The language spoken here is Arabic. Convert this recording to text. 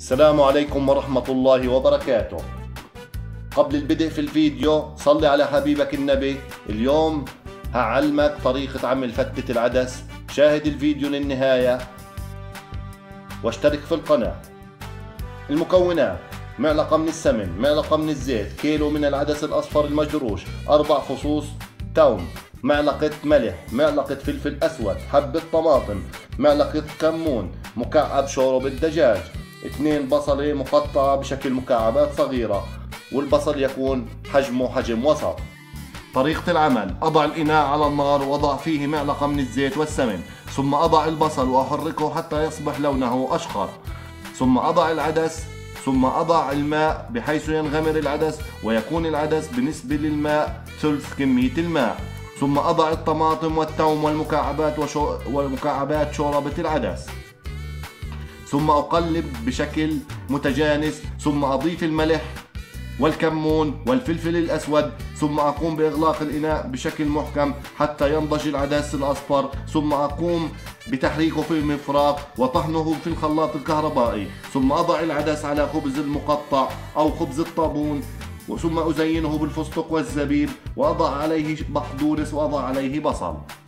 السلام عليكم ورحمة الله وبركاته. قبل البدء في الفيديو صلي على حبيبك النبي. اليوم هعلمك طريقة عمل فتة العدس. شاهد الفيديو للنهاية واشترك في القناة. المكونات: معلقة من السمن، معلقة من الزيت، كيلو من العدس الأصفر المجروش، 4 فصوص توم، معلقة ملح، معلقة فلفل أسود، حبة طماطم، معلقة كمون، مكعب شوربة دجاج، 2 بصلة مقطعة بشكل مكعبات صغيرة، والبصل يكون حجمه حجم وسط. طريقة العمل: أضع الإناء على النار وأضع فيه معلقة من الزيت والسمن، ثم أضع البصل وأحركه حتى يصبح لونه أشقر، ثم أضع العدس، ثم أضع الماء بحيث ينغمر العدس ويكون العدس بالنسبة للماء ثلث كمية الماء، ثم أضع الطماطم والثوم والمكعبات شوربة العدس، ثم أقلب بشكل متجانس، ثم أضيف الملح والكمون والفلفل الأسود، ثم أقوم بإغلاق الإناء بشكل محكم حتى ينضج العدس الأصفر، ثم أقوم بتحريكه في المفراق وطحنه في الخلاط الكهربائي، ثم أضع العدس على خبز المقطع أو خبز الطابون، ثم أزينه بالفستق والزبيب، وأضع عليه بقدونس وأضع عليه بصل.